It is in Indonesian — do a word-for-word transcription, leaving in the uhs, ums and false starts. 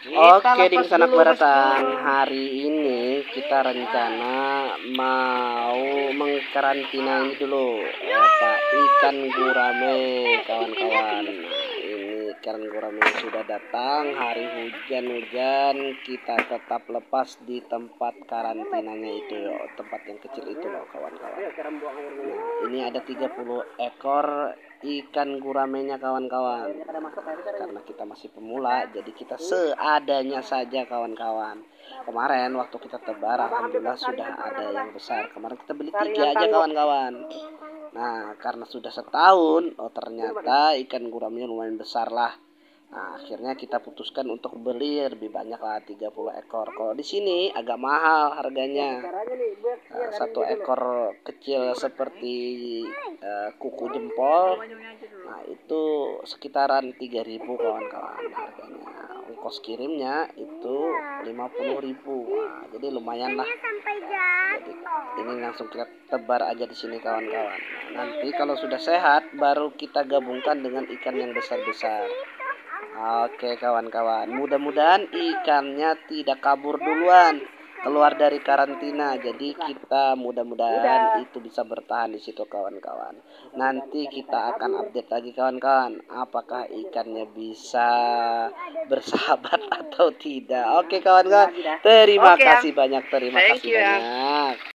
Oke, di sanak baratan. Hari ini kita rencana mau mengkarantina ini dulu apa ikan gurame, kawan-kawan. Nah, ini ikan gurame sudah datang. Hari hujan-hujan kita tetap lepas di tempat karantinanya itu, tempat yang kecil itu loh, kawan-kawan. Nah, ini ada tiga puluh ekor ikan guramenya, kawan-kawan. Karena kita masih pemula, jadi kita seadanya saja, kawan-kawan. Kemarin waktu kita tebar, alhamdulillah sudah ada yang besar. Kemarin kita beli tiga aja, kawan-kawan. Nah, karena sudah setahun, oh ternyata ikan guramenya lumayan besar lah. Nah, akhirnya kita putuskan untuk beli lebih banyak lah, tiga puluh ekor. Kalau di sini agak mahal harganya. Nah, satu ekor kecil seperti uh, kuku jempol, nah itu sekitaran tiga ribu, kawan-kawan harganya. Ongkos kirimnya itu lima puluh ribu. Nah, jadi lumayan lah. Jadi ini langsung kita tebar aja di sini, kawan-kawan. Nah, nanti kalau sudah sehat baru kita gabungkan dengan ikan yang besar-besar. Oke, kawan-kawan, mudah-mudahan ikannya tidak kabur duluan keluar dari karantina. Jadi kita mudah-mudahan itu bisa bertahan di situ, kawan-kawan. Nanti kita akan update lagi, kawan-kawan, apakah ikannya bisa bersahabat atau tidak. Oke, kawan-kawan, terima kasih banyak, terima kasih banyak.